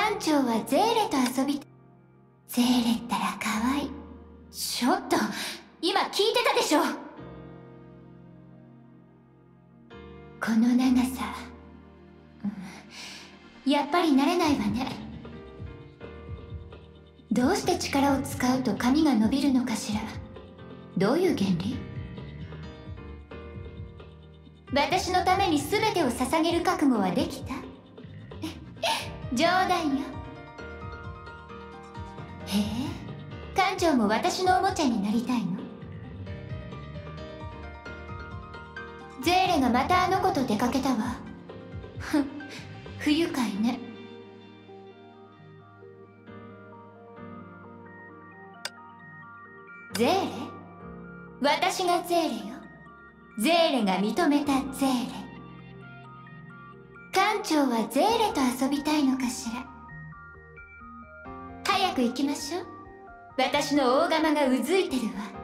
館長はゼーレと遊び。ゼーレったら可愛い。ちょっと今聞いてたでしょ。この長さ、やっぱり慣れないわね。どうして力を使うと髪が伸びるのかしら。どういう原理？私のために全てを捧げる覚悟はできた？冗談よ。へえ、館長も私のおもちゃになりたいの？ゼーレがまたあの子と出かけたわ。ふん、不愉快ね。ゼーレ？私がゼーレよ。ゼーレが認めたゼーレ。館長はゼーレと遊びたいのかしら。早く行きましょう。私の大釜がうずいてるわ。